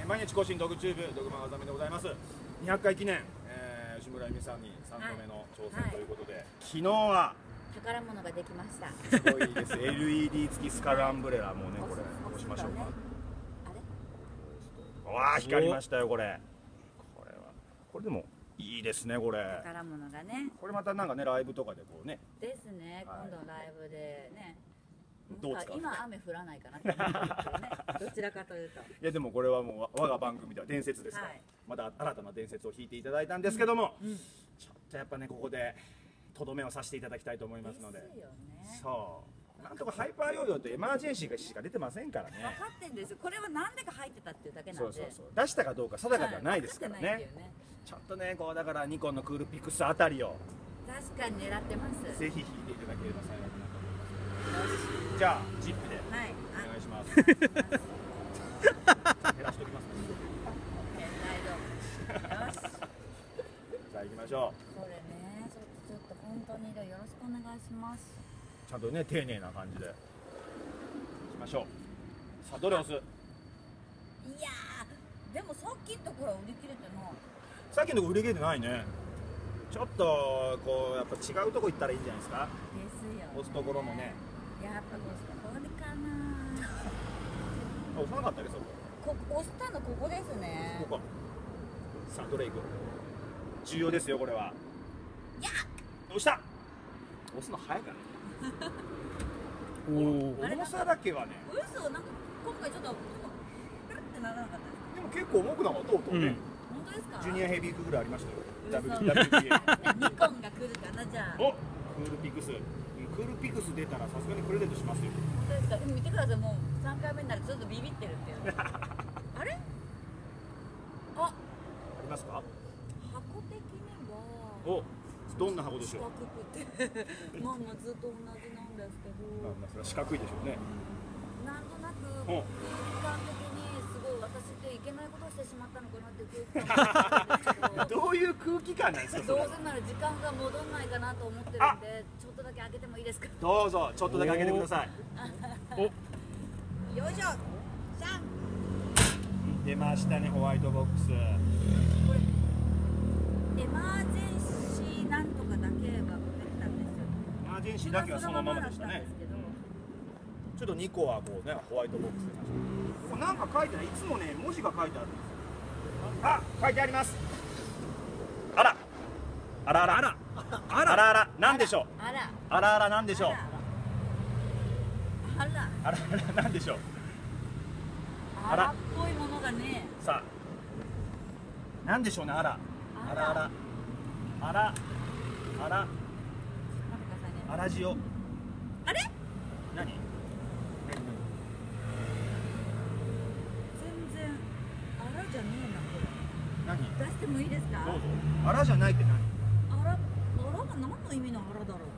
毎日更新ドグチューブドグマガザミでございます。200回記念、吉村恵美さんに3度目の挑戦ということで、昨日は宝物ができました。 すごいです。LED 付きスカルアンブレラ、もうね、これ押しましょうか。あれ、わあ光りましたよ。これでもいいですね。これ宝物がね、 これまたなんかね、ライブとかでこうねですね、今度ライブでね、 どうですか。 今雨降らないかなって思ってるけどね、どちらかというと。 いやでもこれはもう我が番組では伝説ですから、また新たな伝説を引いていただいたんですけども、ちょっとやっぱね、ここでとどめをさせていただきたいと思いますので。 ですよね。 そうなんとかハイパーヨーヨーとエマージェンシーしか出てませんからね。 分かってんですよ。これは何でか入ってたっていうだけなんで。 そう出したかどうか定かではないですからね。ちょっとね、こうだからニコンのクールピックスあたりを確かに狙ってます。 ぜひ弾いていただければ幸いかなと思います。じゃあジップでお願いします。減らしておきます。さあ行きましょう。 これね、ちょっと本当によろしくお願いします。 ちゃんとね、丁寧な感じでいきましょう。さあどれ押す。 いやー、でもさっきのところは売り切れてない。 さっきのとこ売り切れてないね。ちょっとこうやっぱ違うとこ行ったらいいんじゃないですか。 ですよ、ね。 押すところもね。 やっぱこれかな。 押さなかったね、そこ。 押したのここですね。 ここ。さあどれ行く。重要ですよこれは。 やっ。 押した。押すの早いからね。重さだけはね。 嘘、なんか今回ちょっとプルってならなかったですか。 でも結構重くなかった。とうとうね。 本当ですか。 ジュニアヘビークぐらいありましたよ。 WPA。ニコンが来るかな、じゃあ。 お、クールピクス。クールピクス出たらさすがにプレゼントしますよ。 本当ですか。でも見てください、もう3回目になるとちょっとビビってるっていう。あれ？ありますか。 箱的には。 お、どんな箱でしょう。 四角くてまあずっと同じなんですけど、 それは四角いでしょうね。 なんとなく空間的にすごい私っていけないことをしてしまったのかなっていう空気感なんですけどどういう空気感なんですか。 どうせなら時間が戻んないかなと思ってるんで、ちょっとだけ開けてもいいですか。 どうぞ、ちょっとだけ開けてください。 よいしょ。 出ましたね、ホワイトボックス。これエマージェンシーなんとかだけは持ってきたんですよ。 エマージェンシーだけはそのままでしたね。ちょっと2個はこうね、ホワイトボックスでこれなんか書いてない。いつもね、文字が書いてあるんですよ。あ、書いてあります。あらあらあらあらあらあら、なんでしょう。あらあらあら、なんでしょう。 あらあらあら、なんでしょう。 あらっぽいものがね。 さあなんでしょうね。あらあらあらあらあらあらじお。 あれ何。 全然あらじゃねえなこれ。 何出してもいいですか。 どうぞ。あらじゃないって何。 あらが何の意味のあらだろうこ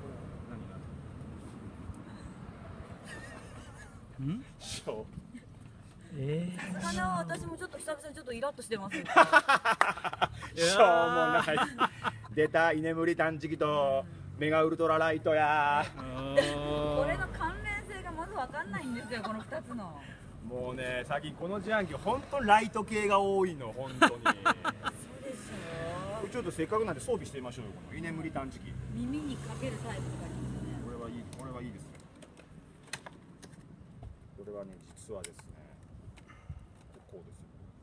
れ。何しょう。 さすがな、私もちょっと久々にちょっとイラッとしてます。しょうもない。出た、居眠り探知機とメガウルトラライトや。 これの関連性がまず分かんないんですよ、この2つの。 もうね、最近この自販機本当にライト系が多いの、本当に。そうでしょ。 ちょっとせっかくなんで装備してみましょうよ、この居眠り探知機。 耳にかけるタイプとかありますね。 これはいい、これはいいですね。これはね、実はですね。こうですよ。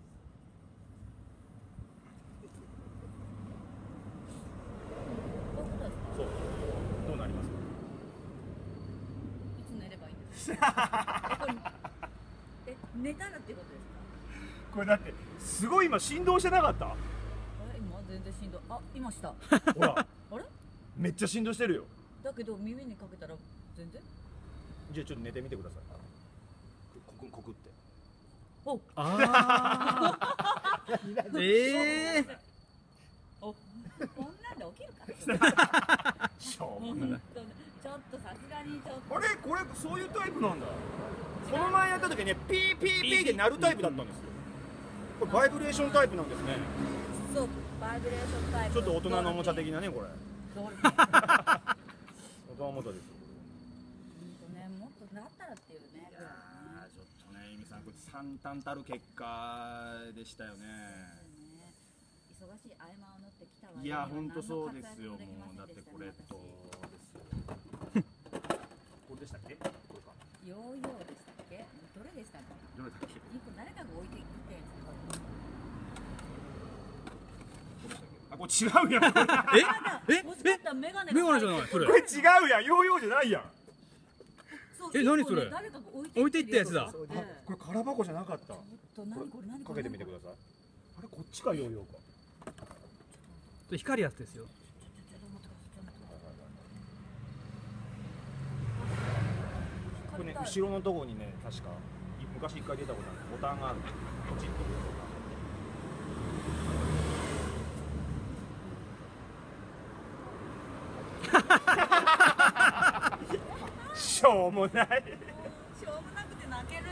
そう、どうなりますか。 いつ寝ればいいんですか。寝たらってことですか。 これだってすごい今振動してなかった。 今全然振動。あ、今した。 ほら。あれ？ めっちゃ振動してるよ。 だけど耳にかけたら全然。 じゃあちょっと寝てみてください。コクって。 お。 ああ。 お、こんなんで起きるか。 しょうもない。 ちょっとさすがにちょっと。 あれ、これそういうタイプなんだ。この前やった時ね、ピーピーピーで鳴るタイプだったんですよ。これバイブレーションタイプなんですね。 そう、バイブレーションタイプ。 ちょっと大人のおもちゃ的なね、これ。大人おもちゃですよ。 ね、もっとなったらっていうね。 ちょっとね、エミさん、これ淡々たる結果でしたよね。 忙しい合間を縫ってきたわ。 いや本当そうですよ。もうだってこれとですよ。これでしたっけ？これか。 ヨーヨーでしたっけ？どれでしたっけ？ どれだっけ？ 一個誰かが置いていったやつ。 あ、これ違うやん。 欲しかったメガネメガネじゃないそれ。 これ違うやん。ヨーヨーじゃないやん。 何それ？ 誰かが置いていったやつだ。 これ空箱じゃなかった。 何これ何これ。 かけてみてください。あれこっちかヨーヨーか。 光るやつですよ。 これね後ろのところにね確か昔一回出たことあるボタンがある。ポチッと出るボタン。しょうもない。 しょうもなくて泣ける。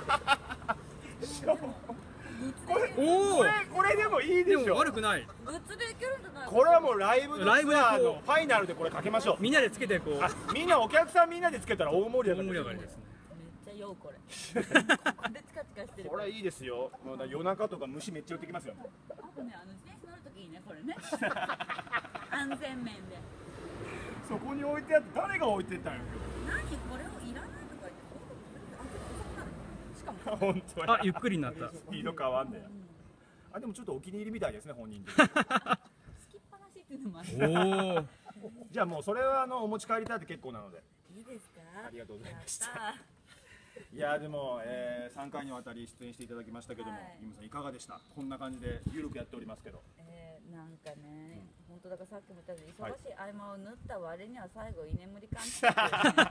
これでもいいでしょ。 悪くない。 グッズでいけるんじゃない？ これはもうライブのツアーライブでのファイナルでこれかけましょう。 みんなでつけてこう。 みんなお客さんみんなでつけたら大盛り上がり。 大盛り上がりですね。 めっちゃ酔うこれ。これチカチカしてる。 これいいですよ。もう夜中とか虫めっちゃ寄ってきますよ。 あとね自転車乗るときにねこれね。安全面で。 そこに置いてあって誰が置いてったんや何これをいらないとか言ってしかも本当に。 あ、ゆっくりになった。 スピード変わんねや。あ、でもちょっとお気に入りみたいですね本人で。 つきっぱなしっていうのもある。 おお。 じゃあもうそれはお持ち帰りたいって結構なので。 いいですか？ ありがとうございました。 やったいやでも、3回にわたり出演していただきましたけども、 はいイムさんいかがでした？こんな感じでゆるくやっておりますけど。 なんかね、本当だからさっきも言ったようにはい忙しい合間を縫った割には最後居眠り感じてるよね。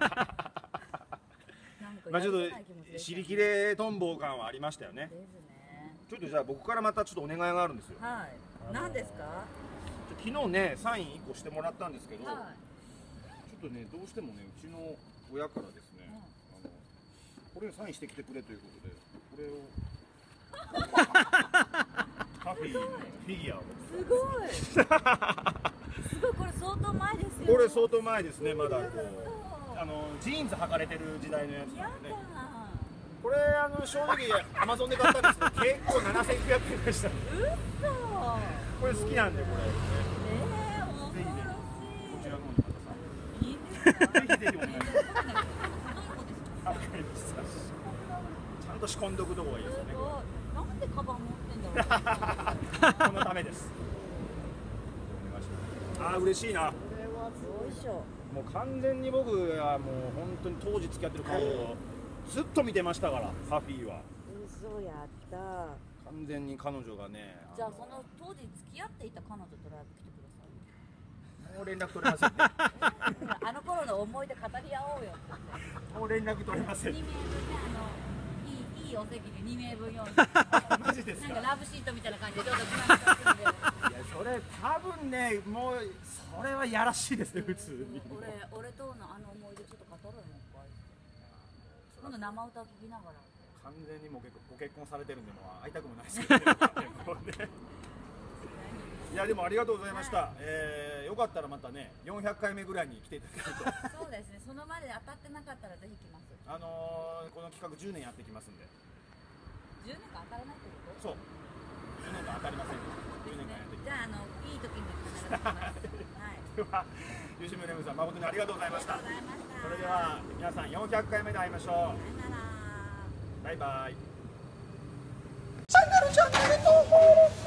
なんかまあちょっやるせない気持ちとでした尻切れトンボ感はありましたよね。 ですね。 ちょっとじゃあ僕からまたちょっとお願いがあるんですよ。 はい。何ですか？ 昨日ねサイン1個してもらったんですけど、 はちょっとねどうしてもねうちの親からですね、これサインしてきてくれということでこれをカフィーのフィギュアを。 い。すごい。すごいこれ相当前ですよ。 これ相当前ですね。まだこうジーンズ履かれてる時代のやつやなんでね。 だ。 これ正直アマゾンで買ったんですけど結構7900円でした。 嘘。 これ好きなんでこれ、 恐ろしい。 こちらの方にまたさいいんですか？ ぜひぜひお願いします。あ、わかりました。ちゃんと仕込んどくとこがいいですよね。こなんでカバン持ってんだろう。 このためです。お願いします。あー嬉しいな。 これはよいしょ。 もう完全に僕はもう本当に当時付き合ってる彼女をずっと見てましたからサフィーは。 嘘やった。 完全に彼女がね。 じゃあその当時付き合っていた彼女とライブ来てください。 もう連絡取れませんね。 あの頃の思い出語り合おうよって言って。 もう連絡取れません。 2名分ねいいお席で2名分用意マジですか。 なんかラブシートみたいな感じでちょっとつまみかすんでいやそれ多分ねもうそれはやらしいですね普通に。 俺とのあの思い出ちょっと語ろうよもう一回。今度生歌を聴きながら。 完全にもうご結婚されてるんでもう会いたくもないですけどね。いやでもありがとうございました。よかったらまたね400回目ぐらいに来ていただけると。 そうですね。そのまで当たってなかったらぜひ来ます。 この企画10年やってきますんで。 10年間当たらないってこと？ そう10年間当たりません。10年間やってきじゃあいい時に必ず来ます。はい。 では吉村レムさん誠にありがとうございました。 ありがとうございました。 それでは皆さん400回目で会いましょう。 さよなら。 バイバイ。 チャンネル登録